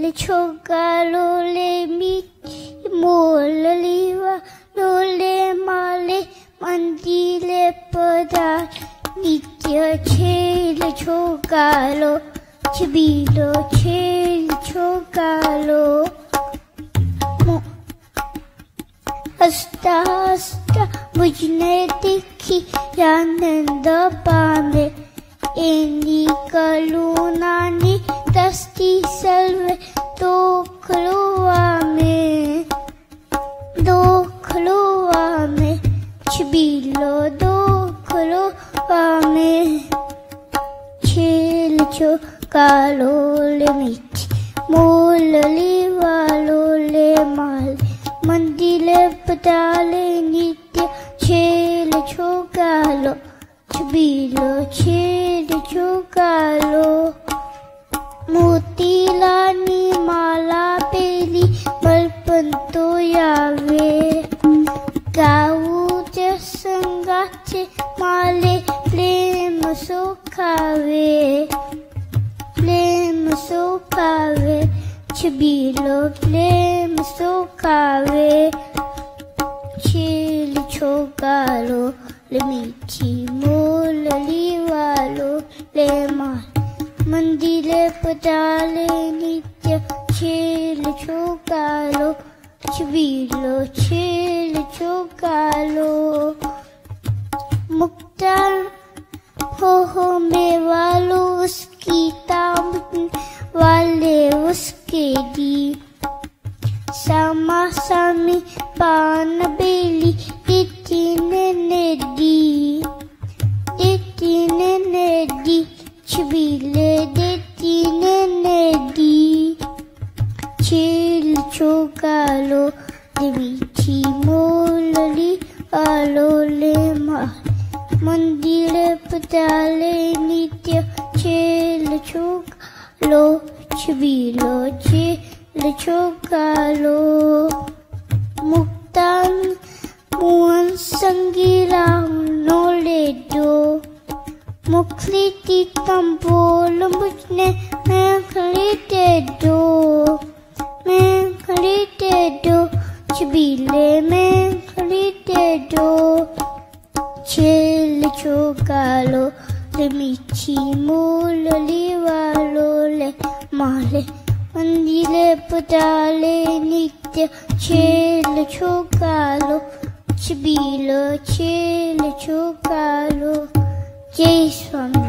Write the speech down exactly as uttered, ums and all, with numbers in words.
छोका लोले मी मोल लिवा लोले माले मंदिले पदार नित्य छेल छोकालो छबीलो छेल छोकालो हस्ता हस्ता मुझने दिखी आनंद पामे एनी कलुनानी दस्ती सल्वे दो खलुआ में दो खलुआ में छबीलो दो खलुआ में छेल छोकालो ले मीठी मोल लिवा लोले माल मंदिले पताले नित्य छेल छोकालो छबीलो छेल छोकालो मोती लानी माला पेली बलपंतो यावे गाऊ जसंगाचे माले प्रेम सुखावे प्रेम सुखावे छबीलो प्रेम सुखावे छेल छोकालो ले मीठी मोल लिवालो ले माल मंदिले पताले नित्य छेल छोकालो छबीलो छेल छोकालो मुक्ता हो हो में वालो उसकी ताम वाले उसके दी सामा सामी पान बेली दिती ने दी दिती ने दी छबीले देती ने दी छेल छोकालो ले मीठी मोल लिवालो ले माल मंदिले पताले नित्य छेल छोकालो छबीलो छेल छोकालो मुक्तान मुअन संगीला नोले दो मुखलिती तंबोल मुझने मैं खरीदे दो मैं खरीदे दो छबीले मैं खरीदे दो छेल छोकालो ले मीठी मोल लिवालो ले माले मंदिले पताले नित्य छेल छोकालो छबीलो छेल छोकालो जय स्वामी।